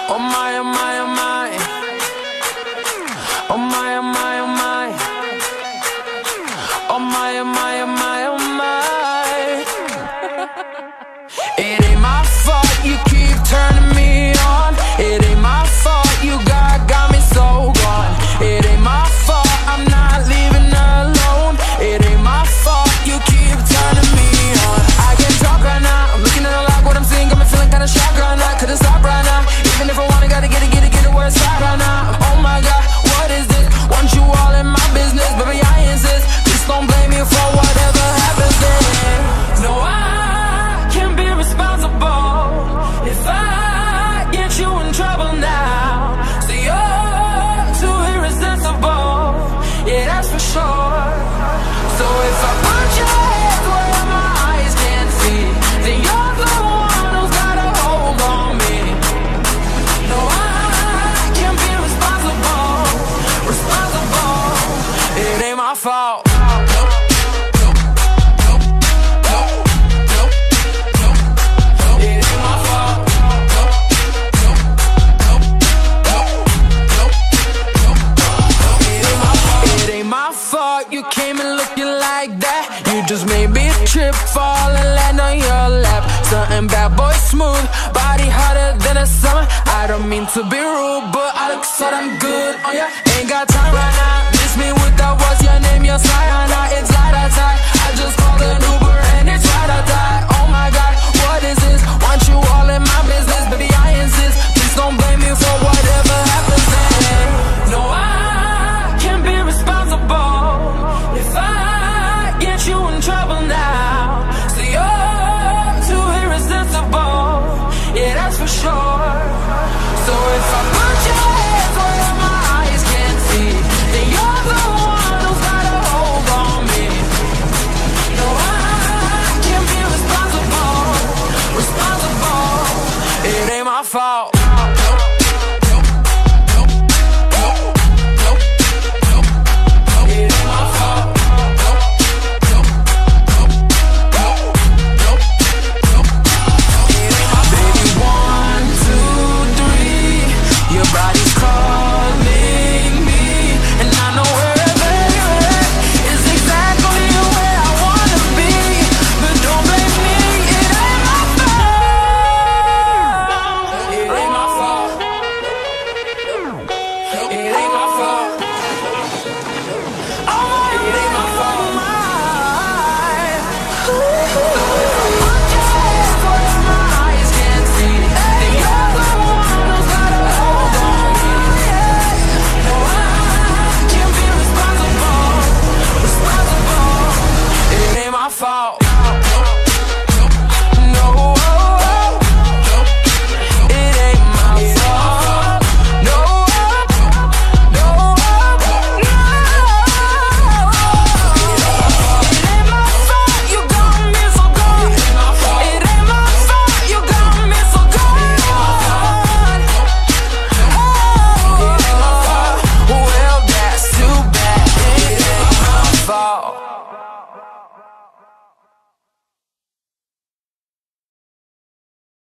Oh my, oh my, oh my. Oh my, oh my, oh my. Oh my, oh my, oh my, oh my. It ain't my fault you keep turning me on. It ain't my fault you got me so gone. It ain't my fault I'm not leaving alone. It ain't my fault you keep turning me on. I can't talk right now, I'm looking at a lot, what I'm seeing got me feeling kinda shocked right now. Couldn't stop right now, even if I wanna, gotta get it where it's at right now. Oh my God, what is this? Want you all in my business, baby I insist. Please don't blame me for whatever happens then. No, I can't be responsible if I get you in trouble now. So you're too irresistible, yeah that's for sure. So if I put your head where my eyes can't see, then you're the one who's got a hold on me. No, I can't be responsible. It ain't my fault. You came in looking like that. You just made me trip, fall and land on your lap. Something bad boy smooth, body hotter than the summer. I don't mean to be rude, but I look so damn good on ya. Ain't got time right now. Miss me with that, what's your name, your sign? It's light outside. I just called an Uber and it's right outside. Oh my God, what is this? Want you all in my business, baby I insist. Please don't blame me for whatever happens then. No, I can't be responsible if I get you in trouble now. So you're too irresistible, yeah that's for sure. So if I put your hands where my eyes can't see, then you're the one who's got a hold on me. No, I can't be responsible. It ain't my fault. Fault.